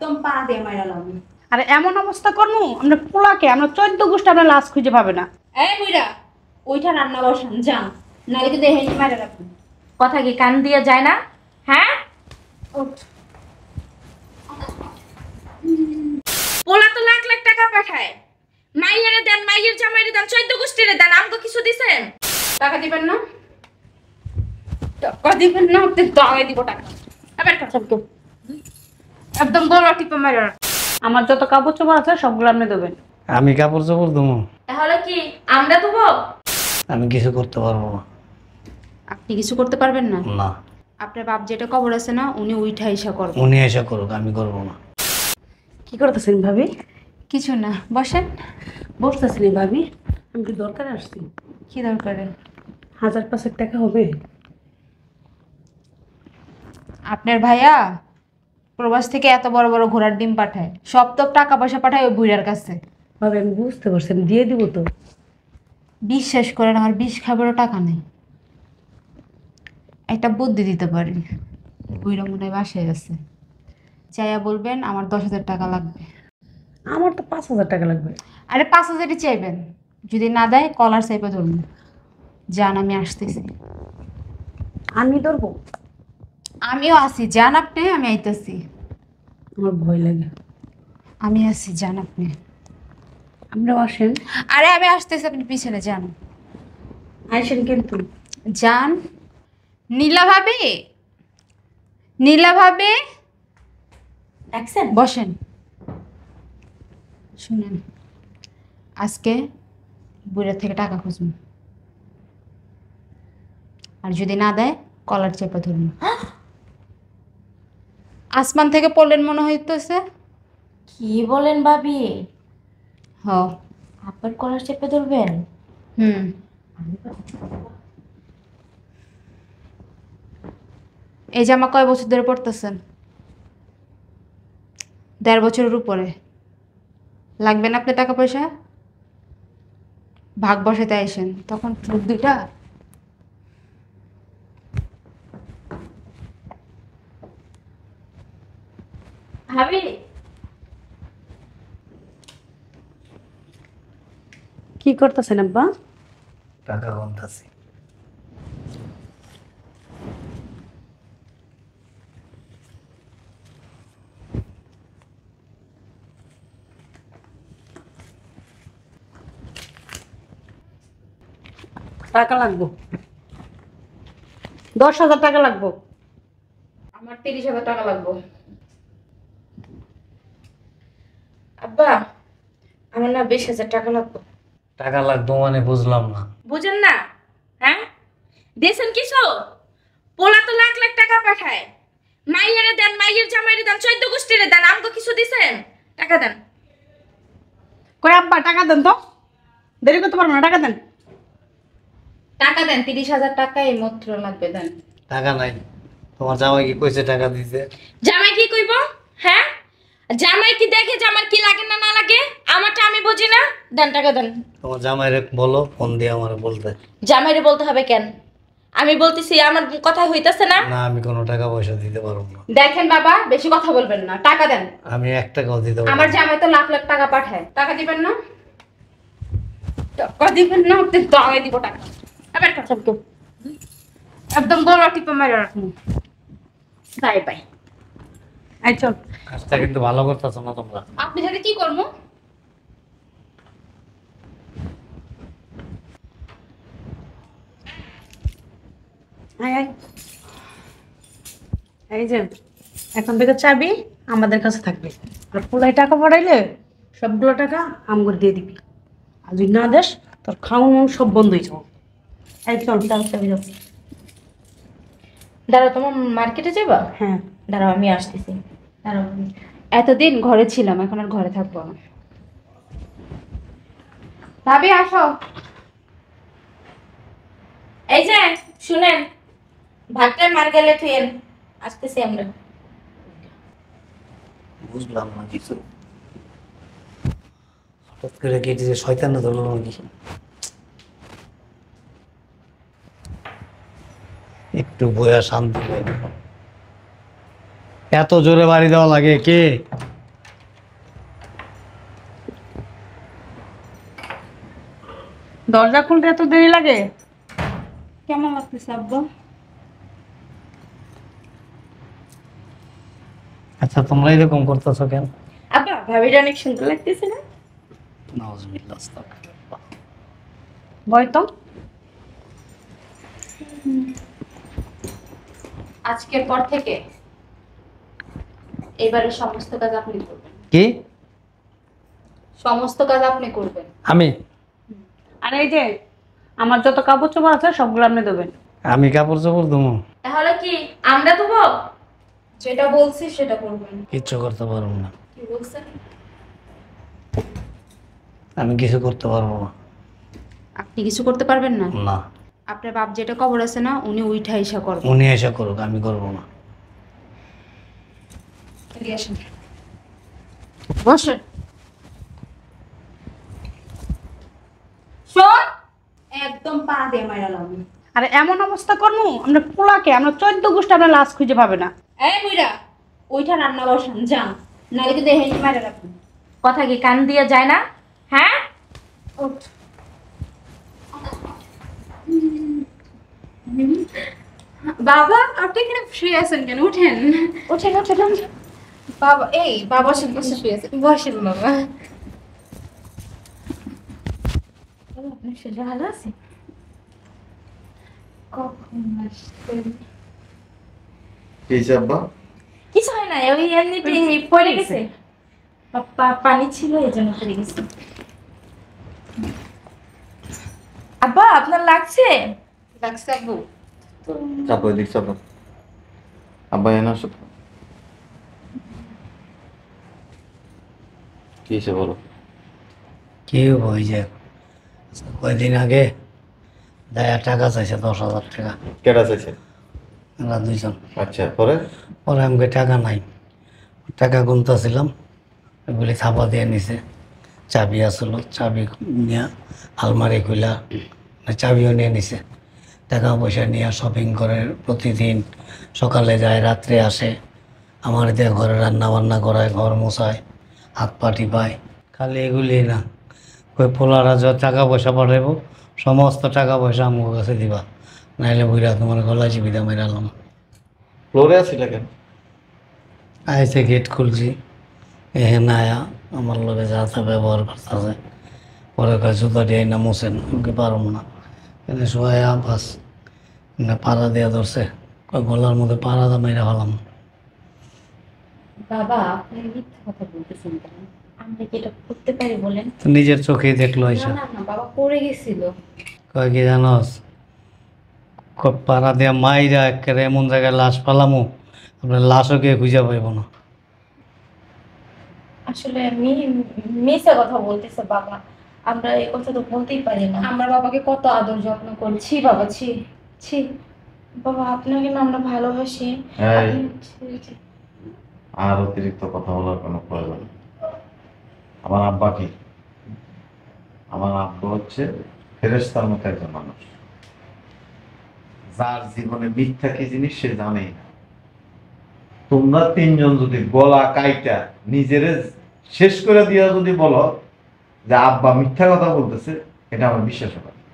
একদম পা দিয়ে মাইরা লাগবে। আরে এমন অবস্থা করবো আমরা পোলাকে আমরা 14 গোষ্ঠী আমরা লাশ খুঁজে পাবে না। এই বুইড়া, ওইটা রান্না বসান যান, নাহলে কিন্তু এই হেঁটে মাইরা রাখবেন। কথা কি কান দিয়ে যায় না? হ্যাঁ, পোলা তো লাখ লাখ টাকা পাঠায়, মাইয়ারে দেন, মাইয়ের জামাইরে দেন, 14 গোষ্ঠীরে দেন, আমগো কিছু দিছেন? টাকা দিবেন না? টাকা দিবেন না? তো দাওয়াই দিব টাকা। আবার কথা বলতো একদম গলা টিপে মাইরা। আমার যত কাপড় চোপড় আছে সবগুলো আপনি দেবেন। আমি কাপড় চোপড় দেবো? তাহলে কি আমরা দেবো? আমি কিছু করতে পারবো না। আপনি কিছু করতে পারবেন না? না। আপনার বাপ যেটা কবর আছে না, উনি উইঠা ইসা করবেন। উনি এসে করুক, আমি করবো না। কি করতেছেন ভাবি? কিছু না, বসেন। বসতেছিনি ভাবি, আমি কি দরকার আসছি? কি দরকারে? 1000-5 টাকা হবে? আপনার ভাইয়া প্রবাস থেকে এত বড় বড় ঘোড়ার ডিম পাঠায়, সব তো টাকা পয়সা পাঠায় ওই বুইড়ার কাছে। ভাবি আমি বুঝতে পারছি, আমি দিয়ে দিব তো। বিশ্বাস করেন, আমার বিষ খাবারও টাকা নেই। একটা বুদ্ধি দিতে পারি, বুইড়া মনে হয় বাসায় আছে, চাইয়া বলবেন আমার 10,000 টাকা লাগবে। আমার তো 5000 টাকা লাগবে। আরে 5,000ই চাইবেন, যদি না দেয় কলার চাইপে ধরুন। যান, আমি আসতেছি। আমি ধরবো? আমিও আছি, যান আপনি, আমি আইতেছি। আমার ভয় লাগে। আমি আছি, যান আপনি। আপনারা আসেন। আরে আমি আসতেছি, আপনি পিছনে যান। আসেন কিন্তু। যান। নীলা ভাবি, নীলা ভাবি দেখছেন? বসেন। শুনেন, আজকে বুড়ার থেকে টাকা খুঁজুন, আর যদি না দেয় কলার চেপে ধরুন। আসমান থেকে পড়লেন মনে হইতেছে। কি বলেন ভাবি? হ। আপনার কলার চেপে ধরবেন? হুম। এই জামা কয় বছর ধরে পড়তেছেন? 1.5 বছরের উপরে। লাগবে না আপনার টাকা পয়সা? ভাগ বসাতে আইসেন, তখন ফুট দুইটা। ভাবি কি করতেছেন আব্বা? টাকা গুনতাছি। টাকা লাগবো, 10,000 টাকা লাগবো। আমার 30,000 টাকা লাগবে। আব্বা, আমার না 20,000 টাকা লাগবে। টাকা লাগতো মানে বুঝলাম না। বুঝেন না? হ্যাঁ, দেশেন কিছু? পোলা তো লাখ লাখ টাকা পাঠায়, মাইয়ারে দেন, মাইয়ের জামাইরে দেন, 14 গোষ্ঠীরে দেন, আমগো কিছু দিছেন? টাকা দেন। কই আব্বা টাকা দেন তো, দেরি করতে পারবো না, টাকা দেন। টাকা দেন, 30,000 টাকা এই মাত্র লাগবে, দেন। টাকা নাই। তোমার জামাই কি কইছে টাকা দিতে? জামাই কি কইব? হ্যাঁ, জামাই কি দেখে যে আমার কি লাগে না না লাগে? আমারটা আমি বুঝি না। দেন, টাকা দেন। তোমার জামাইরে বলো ফোন দিয়ে আমার বলতে। জামাইরে বলতে হবে কেন? আমি বলতেছি, আমার কথা হইতাছে না? না, আমি কোনো টাকা পয়সা দিতে পারবো না। দেখেন বাবা, বেশি কথা বলবেন না, টাকা দেন। আমি 1 টাকাও দিতে পারবো আমার না। জামাই তো লাখ লাখ টাকা পাঠায়, টাকা দিবেন না? টাকা দিবেন না? তো দাওয়াই দিব টাকা। আবার কথা বলতো একদম গলা টিপে মারা রাখুন। Bye bye. আই চল। কাজটা কিন্তু ভালো করতেছো না তোমরা। আপনি সাথে কি করবো? আয় আয়। এই যে এখন থেকে চাবি আমাদের কাছে থাকবে, আর পুলাই টাকা পাঠাইলে সবগুলো টাকা আমগর দিয়ে দিবি, আর যদি না দেস তোর খাওয়ানো সব বন্ধ হয়ে যাবো। এই চল, চাবি চাবি যাও। দাঁড়াও, তোমার মার্কেটে যাবা? হ্যাঁ। দাঁড়াও, আমি আসতেছি। দাঁড়াও। এতদিন ঘরে ছিলাম, এখন আর ঘরে থাকবো না। ভাবি আসো। এই যে শুনেন, ভাতটা মার গেলে থুয়েন, আসতেছি আমরা। বুঝলাম না কিছু। হঠাৎ করে কেটে যে শয়তান ধরলো নাকি? একটু বয়া শান্তি পাই। এত জোরে বাড়ি দেওয়া লাগে কে? দরজা খুলতে এত দেরি লাগে? কেমন লাগতেছে আব্বা? আচ্ছা তোমরা এরকম করতেছো কেন? আব্বা ভাবিটা অনেক সুন্দর লাগতেছে না? নাউজুবিল্লাহ, আস্তাগফিরুল্লাহ। বয় তো। আজকের পর থেকে এবারে সমস্ত কাজ আপনি করবেন। কি? সমস্ত কাজ আপনি করবেন। আমি আর এই যে আমার যত কাপড় চোপড় আছে সবগুলো আপনি দেবেন। আমি কাপড় চোপড় দেবো? তাহলে কি আমরা দেবো? যেটা বলছি সেটা করবেন। কিচ্ছু করতে পারবো না। কি বলছেন? আমি কিছু করতে পারবো না। আপনি কিছু করতে পারবেন না? না, আপনার বাপ যেটা কবর আছে না, উনি উইঠা ইসা করবেন। উনি এসে করুক, আমি করবো না। এদিকে আসেন। বসেন। শোন, একদম পা দিয়ে মাইরালাম। আর এমন অবস্থা করবো আমরা পোলাকে, আমরা 14 গোষ্ঠী আপনার লাশ খুঁজে পাবে না। এই মুইরা, ওইটা রান্না বসান যান, নালে কিন্তু হেঁটে মারা রাখুন। কথা কি কান দিয়ে যায় না? হ্যাঁ, ওঠ। বাবা আপনি এখানে শুয়ে আছেন কেন? উঠেন উঠেন উঠেন উঠেন। বাবা এই বাবা বসে শুয়ে আছেন, বসেন বাবা। আপনার শরীর ভালো আছে? কখন আসতেন? কি আব্বা? কিছু হয় না, ওই এমনিতেই পড়ে গেছে। পানি ছিল এই জন্য পড়ে গেছে। আব্বা আপনার লাগছে? লাগছে আব্বু। চাপো এদিক চাপো। আব্বা এনে আসো। কি হয়েছে বলো? কি ওই যে কয়দিন আগে দায়া টাকা চাইছে 10,000 টাকা। কেডা চাইছে? এরা দুইজন। আচ্ছা পরে? পরে আমাকে টাকা নাই, টাকা গুনতেছিলাম, ওগুলি ছাপা দিয়ে নিছে। চাবি আসলো, চাবি নিয়ে আলমারি খুলা চাবিও নিয়ে নিছে। টাকা পয়সা নিয়ে শপিং করে প্রতিদিন সকালে যায়, রাত্রে আসে। আমার দিয়ে ঘরে রান্না বান্না করায়, ঘর মোছায়, হাত পা টিপায়। খালি এগুলি না, কই পোলারা যত টাকা পয়সা পাঠাইব সমস্ত টাকা পয়সা আমার কাছে দিবা, নাইলে বুঝা তোমার গলায় চিবিদা মেরালাম। ফ্লোরে আসিলা কেন? আইসে গেট খুলছি, এখানে আয়া আমার লোকে যা তা ব্যবহার করতেছে। পরে কাজ জুতা দিয়ে না মুছেন, আমাকে পারব না। এনে শোয়া বাস না পাড়া দেওয়া ধরছে, গলার মধ্যে পাড়া দা মেরে ফেলাম। বাবা আপনি মিথ্যা কথা বলতেছেন কেন? আমরা কি এটা করতে পারি বলেন? তো নিজের চোখেই দেখলো আইসা। না না না, বাবা পড়ে গেছিল। কয় কি জানস, পাড়া দিয়া মাইরা একেবারে এমন জায়গায় লাশ পালামো, আপনার লাশও কে খুঁজে পাইব না। আসলে মিথ্যা কথা বলতেছে বাবা, আমরা এই কথা তো বলতেই পারি না। আমরা বাবাকে কত আদর যত্ন করছি বাবা, ছি ছি। বাবা আপনাকে না আমরা ভালোবাসি। এই। আপনি- আর অতিরিক্ত কথা বলার কোনো প্রয়োজন নেই। আমার আব্বা কি? আমার আব্বা হচ্ছে ফেরেশতার মতো একজন মানুষ, যার জীবনে মিথ্যা কি জিনিস সে জানেই না। তোমরা তিনজন যদি গলা কাইটা নিজেরে শেষ করে দিয়া যদি বলো যে আব্বা মিথ্যা কথা বলতেছে, এটা আমার বিশ্বাস হবে না।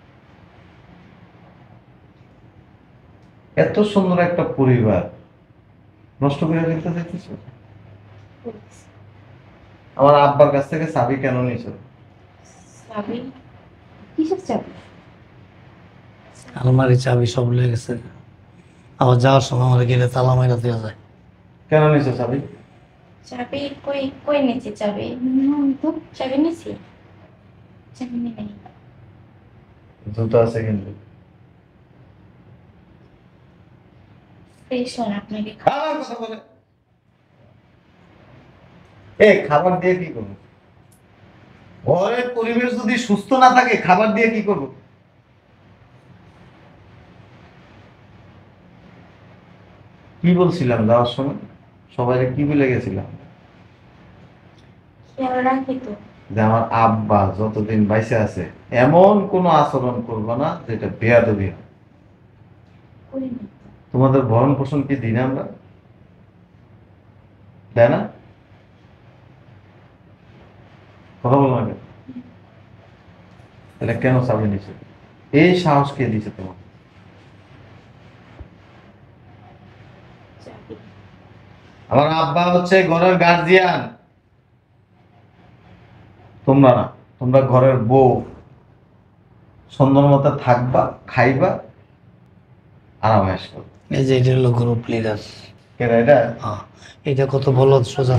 এত সুন্দর একটা পরিবার নষ্ট করে ফেলতে চাইতেছ? আমার আব্বার কাছ থেকে চাবি কেন নিয়েছ? চাবি? কিসের চাবি? আলমারি চাবি সব লেগে গেছে, আবার যাওয়ার সময় আমার গেলে তালা মাইরা দেওয়া যায়। কেন নিয়েছ চাবি? চাবি কই কই নিয়েছি চাবি? তো চাবি নিয়েছি, চাবি নেই। জুতো আছে কিন্তু। ফ্রেশ হন আপনাকে। খাবার কথা বলে খাবার দিয়ে কি করবো? ঘরের পরিবেশ যদি সুস্থ না থাকে খাবার দিয়ে কি করবো? কি বলছিলাম যাওয়ার সময়? সবাই কি বলে গেছিলাম? খেয়াল রাখি তো। যে আমার আব্বা যতদিন বাইসে আছে এমন কোনো আচরণ করবো না যেটা বেয়াদবি হয়। করিনি। তোমাদের ভরণ পোষণ কি দিন আমরা? দেয় না? কথা বলো না কেন? এটা কেন চাবি নিছে? এই সাহস কে দিছে তোমার? চাবি। আমার আব্বা হচ্ছে ঘরের গার্জিয়ান, তোমরা না। তোমরা ঘরের বউ, সুন্দর মতো থাকবা, খাইবা, আরাম আয়েশ করবা। এই যে এটা হলো গ্রুপ লিডার। কেন এটা? এটা কত বলো সোজা।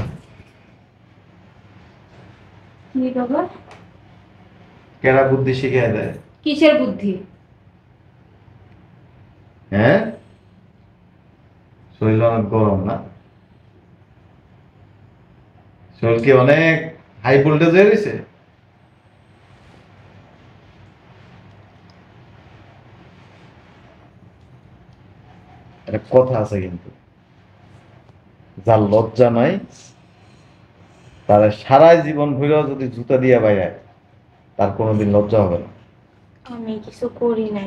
কি বাবা? কেরা বুদ্ধি শিখিয়ে দেয়? কিসের বুদ্ধি? হ্যাঁ, শরীর অনেক গরম না? শরীর কি অনেক হাই ভোল্টেজ হয়ে গেছে? একটা কথা আছে কিন্তু, যার লজ্জা নাই তার সারা জীবন ভৈরব যদি জুতা দিয়া বাইরে, তার কোনোদিন লজ্জা হবে না। আমি কিছু করি নাই।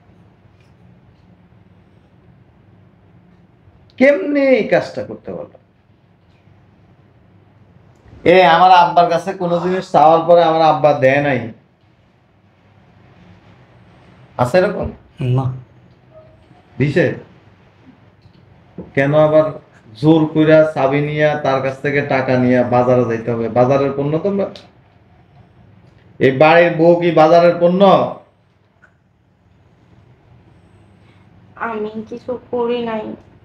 কেমনে এই কাজটা করতে পারলো? আমার আব্বার কাছে কোনো জিনিস চাওয়ার পরে আমার আব্বা দেয় নাই, আছে এরকম? না, দিছে? কেন আবার জোর কইরা চাবি নিয়া তার কাছ থেকে টাকা নিয়া বাজারে যাইতে হবে? বাজারের পণ্য তোমরা? এই বাড়ির বউ কি বাজারের পণ্য? আমি কিছু করি নাই।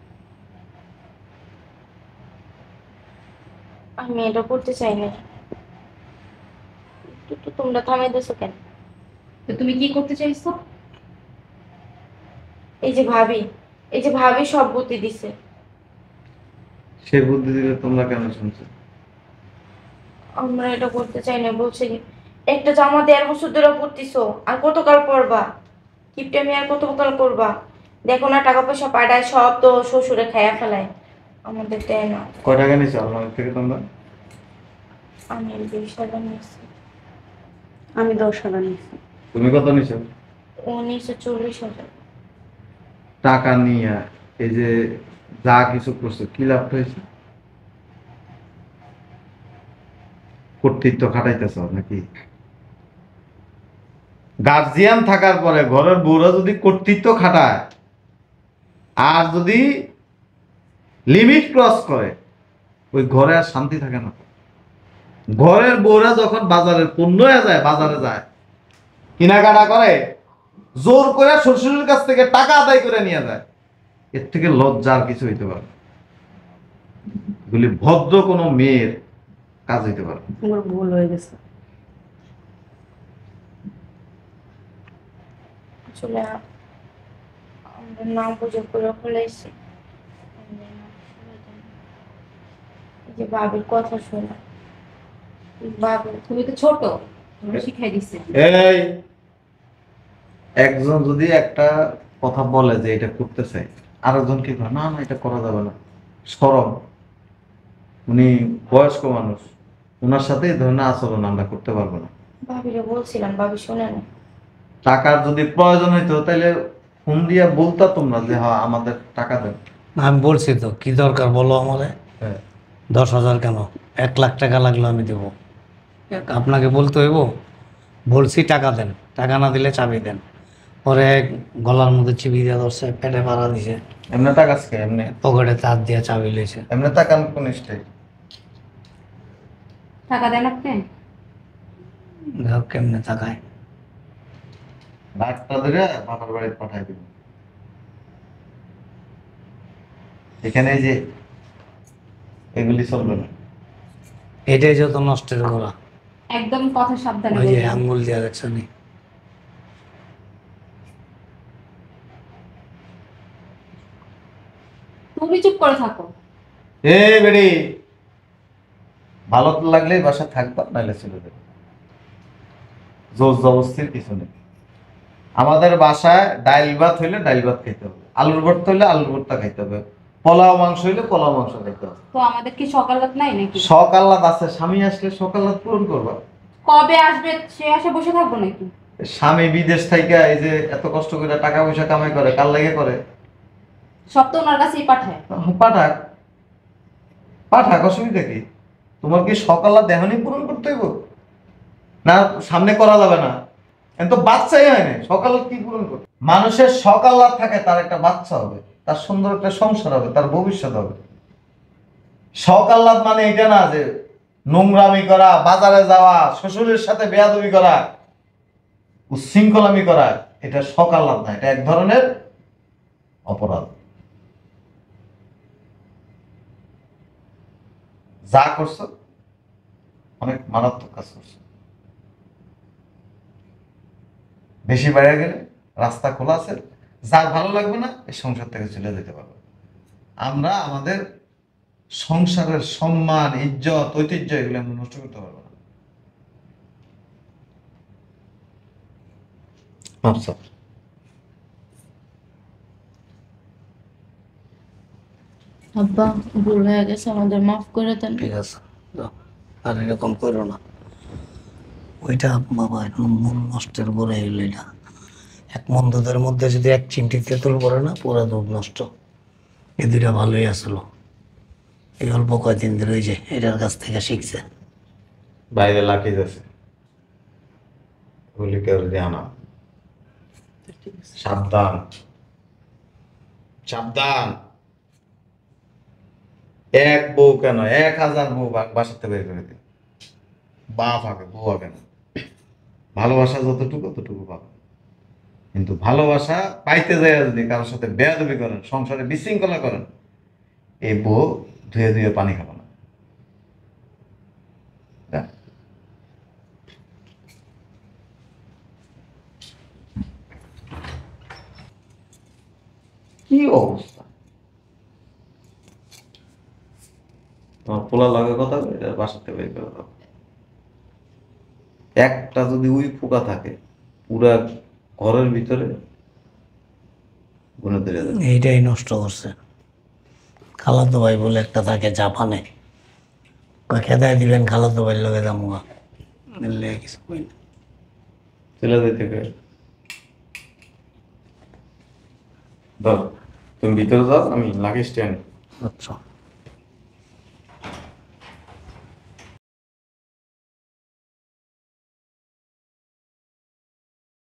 আমি এটা করতে চাই না। একটু তোমরা থামাই দিছো কেন? তো তুমি কি করতে চাইছো? এই যে ভাবি সব বুদ্ধি দিছে। সে বুদ্ধি দিলে তোমরা কেন শুনছো? আমরা এটা করতে চাই না। বলছে কি, একটা জামা 1.5 বছর ধরে পরতিছো, আর কতকাল পরবা? কিপটামি আর কতকাল করবা? দেখো না, টাকা পয়সা পাঠায় সব তো শ্বশুরে খাইয়া ফেলায়, আমাদের দেয় না। কয় টাকা নিছো আমার থেকে তোমরা? আমি 20,000 নিয়েছি। আমি 10,000 নিয়েছি। তুমি কত নিছো? ও নিয়েছে 40,000। টাকা নিয়া এই যে যা কিছু করছো, কি লাভ হয়েছে? কর্তৃত্ব খাটাইতেছ নাকি? গার্জিয়ান থাকার পরে ঘরের বউরা যদি কর্তৃত্ব খাটায় আর যদি লিমিট ক্রস করে, ওই ঘরে আর শান্তি থাকে না। ঘরের বউরা যখন বাজারের পণ্য যায়, বাজারে যায় কেনাকাটা করে, জোর করে শ্বশুরের কাছ থেকে টাকা আদায় করে নিয়ে যায়, এর থেকে লজ্জা আর কিছু হইতে পারে? এগুলি ভদ্র কোনো মেয়ের কাজ হইতে পারে? আমার ভুল হয়ে গেছে। আসলে আমরা নাম বুঝে করে ফেলেছি। এই যে বাবির কথা শোনা, বাবু তুমি তো ছোট, তুমি শিখাই দিছে। এই একজন যদি একটা কথা বলে যে এটা করতে চাই, আরেকজন কি করে, না না এটা করা যাবে না, শরম। উনি বয়স্ক মানুষ, ওনার সাথে এই ধরনের আচরণ আমরা করতে পারবো না। ভাবিরে বলছিলাম, ভাবি শোনে না। টাকার যদি প্রয়োজন হইতো তাহলে ফোন দিয়া বলতা তোমরা যে হ্যাঁ আমাদের টাকা দেন। আমি বলছি তো কি দরকার বলো আমারে। হ্যাঁ, 10,000 কেন, 1,00,000 টাকা লাগলো আমি দেবো। আপনাকে বলতে হইব? বলছি টাকা দেন, টাকা না দিলে চাবি দেন। পরে গলার মধ্যে চিবি দিয়ে ধরছে, পেটে পাড়া দিছে, এমনি টাকা আছে? এমনি পকেটে তার দিয়ে চাবি লইছে। এমনি টাকা কোন স্টাইল? টাকা দেন আপনি? দেখো কেমনে তাকায়। ডাক্তার ধরে বাবার বাড়িতে পাঠাই দিব। এখানে এই যে এগুলি চলবে না। এটাই যত নষ্টের করা। একদম কথা সাবধানে ওই যে বলবেন। আঙ্গুল দিয়ে দেখছো নি? তুমি চুপ করে থাকো। এ বেড়ি, ভালো লাগলে বাসা থাকবা, নাহলে চলে যাবে। জোর জবস্তির কিছু নেই। আমাদের বাসায় ডাইল ভাত হইলে ডাইল ভাত খাইতে হবে, আলুর ভর্তা হইলে আলুর ভর্তা খাইতে হবে, পোলাও মাংস হইলে পোলাও মাংস খাইতে হবে। তো আমাদের কি সকাল রাত নাই নাকি? সকালাত আছে, স্বামী আসলে সকালাত পূরণ করবা। কবে আসবে সে আসে বসে থাকবো নাকি? স্বামী বিদেশ থেকে এই যে এত কষ্ট করে টাকা পয়সা কামাই করে, কার লাগে করে? সব তো ওনার কাছেই পাঠায়। পাঠাক, পাঠাক, অসুবিধা কি? তোমার কি সকালা দেহনি পূরণ করতে হইব? না সামনে করা যাবে না? এখন তো বাচ্চাই হয় না, সকাল কি পূরণ করবে? মানুষের সকাল থাকে তার একটা বাচ্চা হবে, তার সুন্দর একটা সংসার হবে, তার ভবিষ্যৎ হবে। সকাল মানে এটা না যে নোংরামি করা, বাজারে যাওয়া, শ্বশুরের সাথে বেয়াদবি করা, উচ্ছৃঙ্খলামি করা, এটা সকাল না, এটা এক ধরনের অপরাধ। যা করছো অনেক মারাত্মক কাজ করছো। বেশি বাইরে গেলে রাস্তা খোলা আছে, যার ভালো লাগবে না এই সংসার থেকে চলে যেতে পারবে। আমরা আমাদের সংসারের সম্মান, ইজ্জত, ঐতিহ্য এগুলো আমরা নষ্ট করতে পারবো না। আচ্ছা, আব্বা ভুল হয়ে গেছে, আমাদের মাফ করে দেন। ঠিক আছে, যাও। আর এরকম করো না। ওইটা বাবা এখন মন নষ্টের বলে এলো। এটা এক মন দুধের মধ্যে যদি এক চিমটি তেঁতুল পড়ে না, পুরো দুধ নষ্ট। এই দুইটা ভালোই আসলো, এই অল্প কয়দিন ধরে ওই যে এটার কাছ থেকে শিখছে। বাইরে লাকিজ আছে, ওগুলি কেউ দেয়া না। সাবধান, সাবধান। এক বউ কেন, 1000 বউ বাসাতে বের করে দিন। বাপ আগে, বউ আগে না। ভালোবাসা যতটুকু ততটুকু পাবে, কিন্তু ভালোবাসা পাইতে যায় যদি কারোর সাথে বেয়াদবি করেন, সংসারে বিশৃঙ্খলা করেন, এই বউ ধুয়ে ধুয়ে পানি খাবে না। যা। কি অবস্থা তোমার? পোলা লাগে কথা, এটা বাসাতে বের করে দাও। একটা যদি উই পোকা থাকে পুরা ঘরের ভিতরে গুনে ধরে যাবে। এইটাই নষ্ট করছে। খালাতো ভাই বলে একটা থাকে জাপানে, খেদায় দিবেন খালাতো ভাইয়ের লগে জামুয়া, কিছু কই না। চলে যেতে হবে। দাও, তুমি ভিতরে যাও, আমি লাগেজটা আনি। আচ্ছা।